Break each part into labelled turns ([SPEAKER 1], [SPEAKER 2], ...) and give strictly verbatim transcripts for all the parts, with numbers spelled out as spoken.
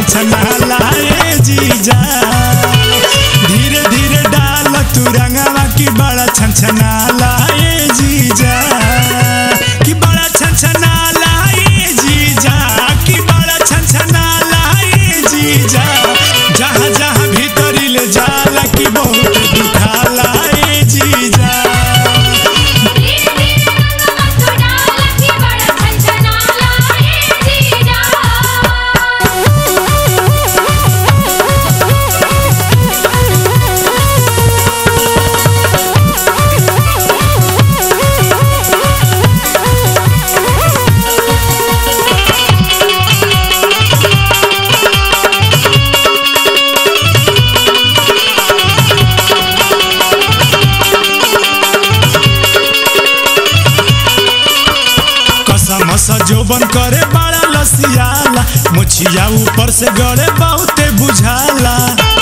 [SPEAKER 1] छनछनाला ए जीजा। धीरे धीरे डाल तू रंगवा की बड़ा छनछनाला ए जीजा, की बड़ा छनछनाला ए जीजा, की बड़ा छनछनाला ए जीजा। जहाँ जहाँ भीतरी ले जाला की बहुत दुखाला ए जीजा। जोबन करे बड़ा लसियाला, मुछिया ऊपर से गड़े बहुते बुझाला।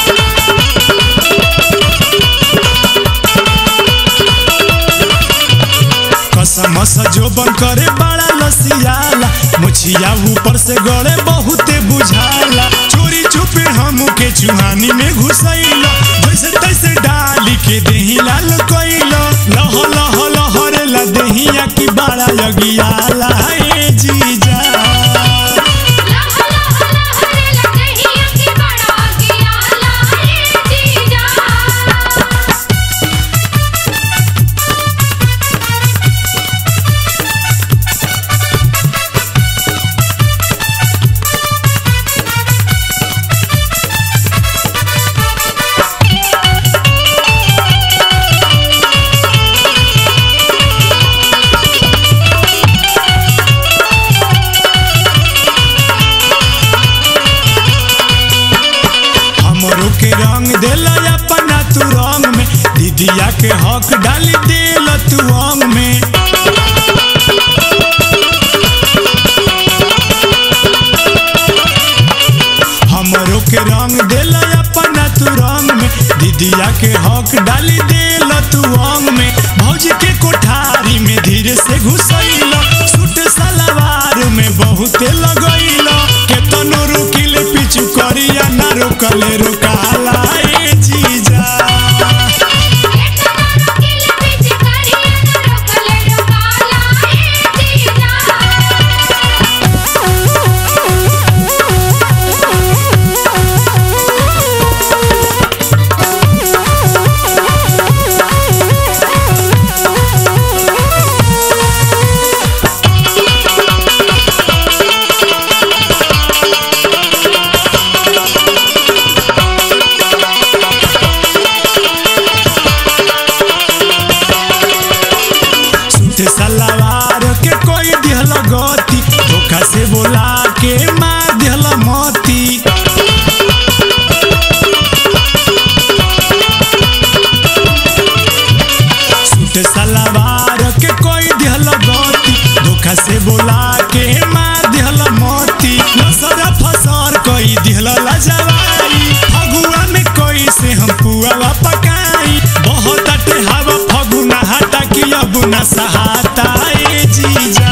[SPEAKER 1] कसम से जोबन करे बड़ा लसियाला, मुछिया ऊपर से गड़े बहुते बुझाला। चोरी छुपे हम के चुहानी में घुसैला, जैसे तैसे डाली के देही लाल कोइला। लह लह लहरे ला देहिया की बड़ा यगियाला ए जीजा। के रंग देला अपना तू रंग में, दीदिया के हक डाली देल तू अंग में। हमरो के रंग देला अपना तू रंग में, दीदिया के हक डाली देल तू अंग में। भौजी के कोठारी में धीरे से घुसैला, सूट सलवार में बहुते लगैला। केतनो रुकिले पीछू करिया ना रोकले रोकाला ए जीजा। सलवार के कोई दिहल गति, धोखा से बोला के मार दिहल मोती। सूट सलवार के कोई दिहल गति, धोखा से बोला के मार दिहल मोती। नसर फसर कोई दिहल लजवाई, फगुआ में कोई से हम पुआ पकाई। बहुत अटे हवा फगुना हटा की अब न सहाता ए जीजा।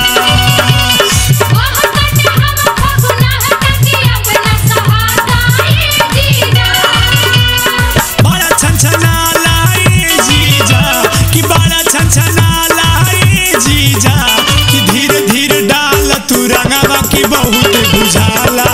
[SPEAKER 1] बड़ा छनछनाला ए जीजा, की बड़ा छनछनाला ए जीजा। की धीरे धीरे डाल तू रंगवा की बहुत बुझाला